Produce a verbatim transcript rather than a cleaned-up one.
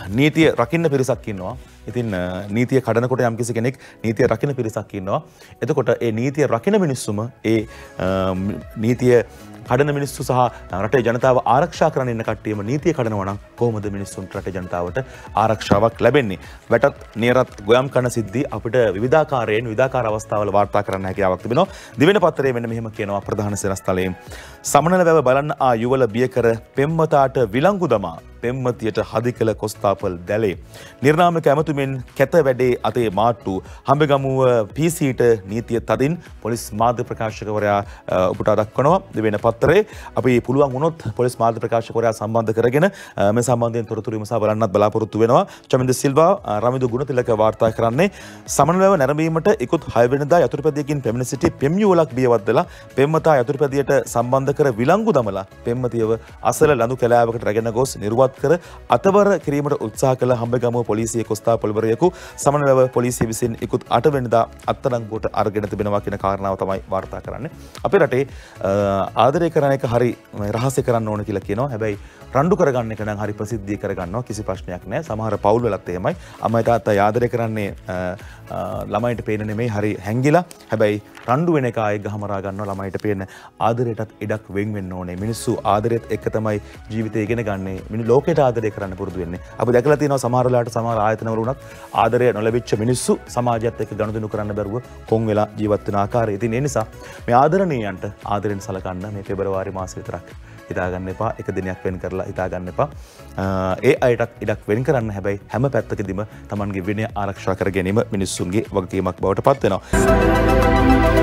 නීතිය රකින්න පිරිසක් ඉන්නවා. ඉතින් නීතිය කඩනකොට යම් කිසි කෙනෙක් නීතිය රකින්න පිරිසක් ඉන්නවා. එතකොට ඒ නීතිය රකින්න මිනිස්සුම ඒ නීතිය කඩන මිනිස්සු සහ රටේ ජනතාව ආරක්ෂා කරන්න ඉන්න කට්ටියම නීතිය කඩනවා නම් කොහොමද මිනිස්සුන්ට රටේ ජනතාවට ආරක්ෂාවක් ලැබෙන්නේ? වැටත් නියරත් ගොයම් කරන සිද්ධි අපිට විවිධාකාරයෙන් විවිධාකාර අවස්ථාවල වාර්තා කරන්න හැකියාවක් තිබෙනවා. දිවෙන පත්‍රයේ මෙන්න මෙහෙම කියනවා ප්‍රධාන සෙනස්තලයේ සමනල වැව බලන්න ආ යුවල බිය කර පෙම්වතාට විලංගු දමා පෙම්වතියට හදිකල කොස්තාපල් දැලේ. නිර්නාමික ඇමතුමෙන් කැත වැඩේ අතේ මාට්ටු හම්බගමුව පී සීට නීතිය තදින් පොලිස් මාධ්‍ය ප්‍රකාශකවරයා උපුටා දක්වනවා. දිවෙන පත්‍රයේ අපි පුළුවන් වුණොත් පොලිස් මාධ්‍ය ප්‍රකාශකවරයා සම්බන්ධ කරගෙන මේ සම්බන්ධයෙන් තොරතුරු විමසා බලන්නත් බලාපොරොත්තු වෙනවා. චමින්ද සිල්වා රමිදු ගුණතිලක වාර්තා කරන්නේ සමනල වැව නැරඹීමට ඉක්ුත් හය වෙනිදා යතුරුපැදියකින් පැමිණ සිටි පෙම් යුවලක් බියවත් වෙලා පෙම්වතා යතුරුපැදියට සම්බන්ධ කර විලංගු දමලා පෙම්වතියව අසල ලඳු කැලෑවකට රැගෙන ගොස් නිර්වත් කර අතවර කිරීමට උත්සාහ කළ හම්බගමුව පොලිසිය කොස්තාපල්වරයෙකු සමනලව පොලිසිය විසින් ඉක්ුත් අට වෙනිදා අත්අඩංගුවට අරගෙන තිබෙනවා කියන කාරණාව තමයි වාර්තා කරන්නේ. අපේ රටේ ආදරය කරන එක හරි රහස්‍ය කරන්න ඕන කියලා කියනවා. හැබැයි රණ්ඩු කරගන්න එක නම් හරි ප්‍රසිද්ධිය කරගන්නවා කිසි ප්‍රශ්නයක් නැහැ. සමහර පවුල් වලත් එහෙමයි. අම්මයි තාත්තා ආදරය කරන්නේ ළමයින්ට පේන නෙමෙයි හරි හැංගිලා. හැබැයි රණ්ඩු වෙන එක ආයේ ගහමරා ගන්නවා ළමයිට පේන ආදරයටත් ඉඩක් වෙන් වෙන්න ඕනේ. මිනිස්සු ආදරයත් එක්ක තමයි ජීවිතය ඉගෙන ගන්නේ. මිනිස්සු ලෝකයට ආදරය කරන්න පුරුදු වෙන්නේ. අපි දැකලා තියෙනවා සමහර වෙලාවට සමහර ආයතනවල උනත් ආදරය නොලැබිච්ච මිනිස්සු සමාජයත් එක්ක ගනුදෙනු කරන්න බැරුව කොන් වෙලා ජීවත් වෙන ආකාරය. ඉතින් ඒ නිසා මේ ආදරණීයන්ට ආදරෙන් සලකන්න මේ පෙබරවාරි මාසෙ විතරක් හිතාගන්න එපා. එක දිනයක් වෙන් කරලා හිතාගන්න එපා. ඒ අයටත් ඉඩක් වෙන් කරන්න. හැබැයි හැම පැත්තකදීම Tamanගේ විනය ආරක්ෂා කර ගැනීම මිනිස්සුන්ගේ වගකීමක් බවට පත් වෙනවා.